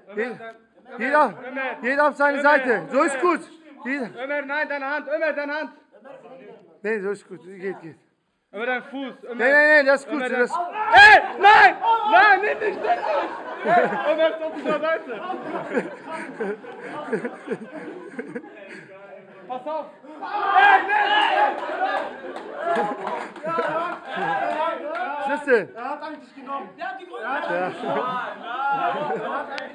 Jeder auf seine Seite. So ist gut. Ömer, nein, deine Hand. Ömer, deine Hand. Nee, so ist gut. Geht. Ömer, dein Fuß. Ömer. Nee, das ist gut. Ömer, Ey, nein! Nein, nicht. Ömer ist auf dieser Seite. Pass auf. Schlüssel. Er hat eigentlich genommen. Der hat die Gründe.